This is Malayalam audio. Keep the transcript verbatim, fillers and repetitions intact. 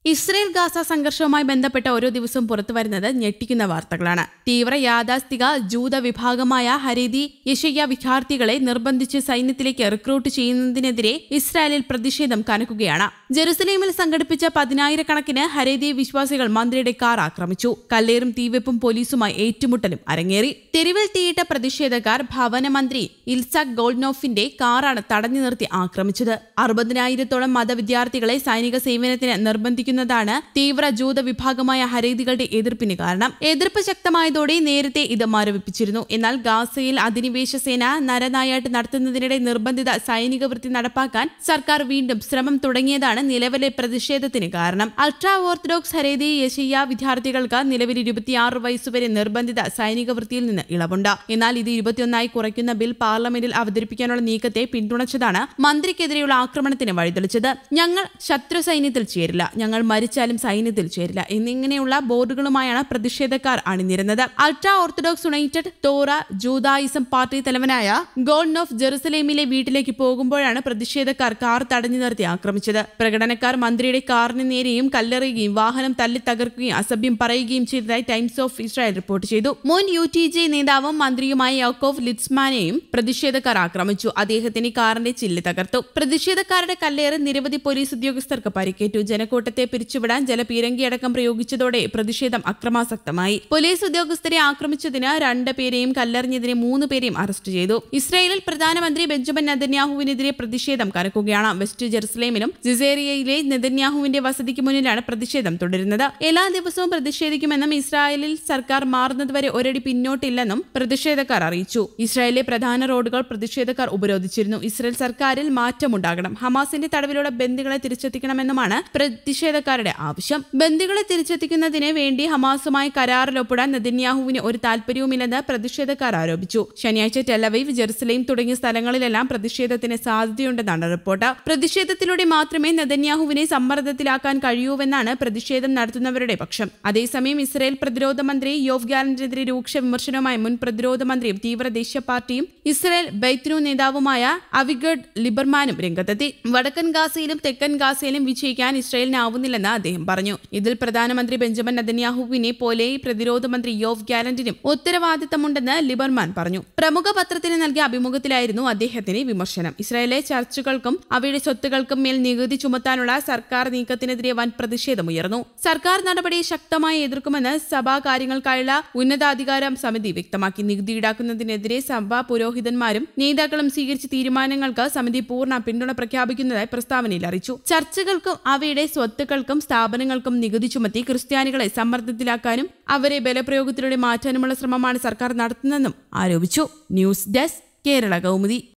ഇസ്രയേൽ ഗാസ സംഘർഷവുമായി ബന്ധപ്പെട്ട ഓരോ ദിവസവും പുറത്തുവരുന്നത് ഞെട്ടിക്കുന്ന വാർത്തകളാണ്. തീവ്ര യാഥാസ്ഥിക ജൂത വിഭാഗമായ ഹരീതി യശയ്യ വിദ്യാർത്ഥികളെ നിർബന്ധിച്ച് സൈന്യത്തിലേക്ക് റിക്രൂട്ട് ചെയ്യുന്നതിനെതിരെ ഇസ്രായേലിൽ പ്രതിഷേധം കനക്കുകയാണ്. ജെറുസലേമിൽ സംഘടിപ്പിച്ച പതിനായിരക്കണക്കിന് ഹരീതി വിശ്വാസികൾ മന്ത്രിയുടെ കാർ ആക്രമിച്ചു. കല്ലേറും തീവെപ്പും പോലീസുമായി ഏറ്റുമുട്ടലും അരങ്ങേറി. തെരുവിൽ തീയിട്ട പ്രതിഷേധക്കാർ ഭവനമന്ത്രി ഇൽസാക് ഗോൾഡ്നോഫിന്റെ കാറാണ് തടഞ്ഞു നിർത്തി ആക്രമിച്ചത്. അറുപതിനായിരത്തോളം മതവിദ്യാർത്ഥികളെ സൈനിക സേവനത്തിന് നിർബന്ധിക്കുന്നു ാണ് തീവ്ര ജൂത വിഭാഗമായ ഹരീതികളുടെ എതിർപ്പിന് കാരണം. എതിർപ്പ് ശക്തമായതോടെ നേരത്തെ ഇത് മരവിപ്പിച്ചിരുന്നു. എന്നാൽ ഗാസയിൽ അധിനിവേശ സേന നരനായാട്ട് നടത്തുന്നതിനിടെ നിർബന്ധിത സൈനിക വൃത്തി നടപ്പാക്കാൻ സർക്കാർ വീണ്ടും ശ്രമം തുടങ്ങിയതാണ് നിലവിലെ പ്രതിഷേധത്തിന് കാരണം. അൾട്രാ ഓർത്തഡോക്സ് ഹരീതി യശയ്യ വിദ്യാർത്ഥികൾക്ക് നിലവിൽ ഇരുപത്തിയാറ് വയസ്സുവരെ നിർബന്ധിത സൈനിക വൃത്തിയിൽ നിന്ന് ഇളവുണ്ട്. എന്നാൽ ഇത് ഇരുപത്തിയൊന്നായി കുറയ്ക്കുന്ന ബിൽ പാർലമെന്റിൽ അവതരിപ്പിക്കാനുള്ള നീക്കത്തെ പിന്തുണച്ചതാണ് മന്ത്രിക്കെതിരെയുള്ള ആക്രമണത്തിന് വഴിതെളിച്ചത്. ഞങ്ങൾ ശത്രു സൈന്യത്തിൽ ചേരില്ല, ഞങ്ങൾ മരിച്ചാലും സൈന്യത്തിൽ ചേരില്ല എന്നിങ്ങനെയുള്ള ബോർഡുകളുമായാണ് പ്രതിഷേധക്കാർ അണിനിരുന്നത്. Ultra orthodox United Torah Judaism party തലവനായ ഗോൾഡ്നോഫ് ജെറുസലേമിലെ വീട്ടിലേക്ക് പോകുമ്പോഴാണ് പ്രതിഷേധക്കാർ കാർ തടഞ്ഞു നിർത്തി ആക്രമിച്ചത്. പ്രകടനക്കാർ മന്ത്രിയുടെ കാറിന് നേരെയും കല്ലെറിയുകയും വാഹനം തല്ലി തകർക്കുകയും അസഭ്യം പറയുകയും ചെയ്തതായി ടൈംസ് ഓഫ് ഇസ്രായേൽ റിപ്പോർട്ട് ചെയ്തു. മുൻ യു ടി ജെ നേതാവും മന്ത്രിയുമായ യാക്കോവ് ലിറ്റ്സ്മാനെയും പ്രതിഷേധക്കാർ ആക്രമിച്ചു. അദ്ദേഹത്തിന് കാറിന്റെ ചില്ല് തകർത്തു. പ്രതിഷേധക്കാരുടെ കല്ലേറ് നിരവധി പോലീസ് ഉദ്യോഗസ്ഥർക്ക് പരിക്കേറ്റു. ജനക്കൂട്ടത്തെ പിരിച്ചുവിടാൻ ജലപീരങ്കിയടക്കം പ്രയോഗിച്ചതോടെ പ്രതിഷേധം അക്രമാസക്തമായി. പോലീസ് ഉദ്യോഗസ്ഥരെ ആക്രമിച്ചതിന് രണ്ട് പേരെയും കല്ലെറിഞ്ഞതിന് മൂന്ന് പേരെയും അറസ്റ്റ് ചെയ്തു. ഇസ്രായേലിൽ പ്രധാനമന്ത്രി ബെഞ്ചമിൻ നെതന്യാഹുവിനെതിരെ പ്രതിഷേധം കനക്കുകയാണ്. വെസ്റ്റ് ജെറുസലേമിലും ജിസേറിയയിലെ നെതന്യാഹുവിന്റെ വസതിക്ക് മുന്നിലാണ് പ്രതിഷേധം തുടരുന്നത്. എല്ലാ ദിവസവും പ്രതിഷേധിക്കുമെന്നും ഇസ്രായേലിൽ സർക്കാർ മാറുന്നതുവരെ ഒരടി പിന്നോട്ടില്ലെന്നും പ്രതിഷേധക്കാർ അറിയിച്ചു. ഇസ്രായേലിലെ പ്രധാന റോഡുകൾ പ്രതിഷേധക്കാർ ഉപരോധിച്ചിരുന്നു. ഇസ്രായേൽ സർക്കാരിൽ മാറ്റമുണ്ടാകണം, ഹമാസിന്റെ തടവിലുള്ള ബന്ദികളെ തിരിച്ചെത്തിക്കണമെന്നുമാണ് പ്രതിഷേധക്കാരുടെ ആവശ്യം. ബന്ദികളെ തിരിച്ചെത്തിക്കുന്നതിന് വേണ്ടി ഹമാസുമായി കരാറിൽ ഒപ്പിടാൻ നെതന്യാഹുവിന് ഒരു താൽപര്യവുമില്ലെന്ന് പ്രതിഷേധക്കാർ ആരോപിച്ചു. ശനിയാഴ്ച ടെലവീവ്, ജെറുസലേം തുടങ്ങിയ സ്ഥലങ്ങളിലെല്ലാം പ്രതിഷേധത്തിന് സാധ്യതയുണ്ടെന്നാണ് റിപ്പോർട്ട്. പ്രതിഷേധത്തിലൂടെ മാത്രമേ നെതന്യാഹുവിനെ സമ്മർദ്ദത്തിലാക്കാൻ കഴിയൂവെന്നാണ് പ്രതിഷേധം നടത്തുന്നവരുടെ പക്ഷം. അതേസമയം ഇസ്രായേൽ പ്രതിരോധ മന്ത്രി യോവ് ഗാലന്റിനെതിരെ രൂക്ഷ വിമർശനവുമായി മുൻ പ്രതിരോധ മന്ത്രിയും തീവ്ര ദേശീയ പാർട്ടിയും ഇസ്രായേൽ ബൈത്നു നേതാവുമായ അവിഗഡ് ലിബർമാനും രംഗത്തെത്തി. വടക്കൻ ഗാസയിലും തെക്കൻ ഗാസയിലും വിജയിക്കാൻ ഇസ്രായേലിനാവുന്നില്ലെന്ന് അദ്ദേഹം പറഞ്ഞു. ഇതിൽ പ്രധാനമന്ത്രി ബെഞ്ചമിൻ നെതന്യാഹുവിനെ പോലെ പ്രതിരോധ മന്ത്രി യോവ് ഗാലന്റിനും ഉത്തരവാദിത്തമുണ്ടെന്ന് ലിബർമാൻ പറഞ്ഞു. പ്രമുഖ പത്രത്തിന് നൽകിയ അഭിമുഖത്തിലായിരുന്നു അദ്ദേഹത്തിന് വിമർശനം. ഇസ്രായേലിലെ ചർച്ചുകൾക്കും അവയുടെ സ്വത്തുക്കൾക്കും മേൽ നികുതി ചുമത്താനുള്ള സർക്കാർ നീക്കത്തിനെതിരെ വൻ പ്രതിഷേധമുയർന്നു. സർക്കാർ നടപടിയെ ശക്തമായി എതിർക്കുമെന്ന് സഭാ കാര്യങ്ങൾക്കായുള്ള ഉന്നതാധികാര സമിതി വ്യക്തമാക്കി. നികുതി ഈടാക്കുന്നതിനെതിരെ സഭാ പുരോഹിതന്മാരും നേതാക്കളും സ്വീകരിച്ച തീരുമാനങ്ങൾക്ക് സമിതി പൂർണ്ണ പിന്തുണ പ്രഖ്യാപിക്കുന്നതായി പ്രസ്താവനയിൽ അറിയിച്ചു. ചർച്ചുകൾക്കും അവയുടെ സ്വത്തുക്കൾക്കും സ്ഥാപനങ്ങൾക്കും നികുതി ചുമത്തി ക്രിസ്ത്യാനികളെ സമ്മർദ്ദത്തിലാക്കാനും അവരെ ബലപ്രയോഗത്തിലൂടെ മാറ്റാനുമുള്ള ശ്രമമാണ് സർക്കാർ നടത്തുന്നതെന്നും ആരോപിച്ചു. News desk, Kerala Kaumudi.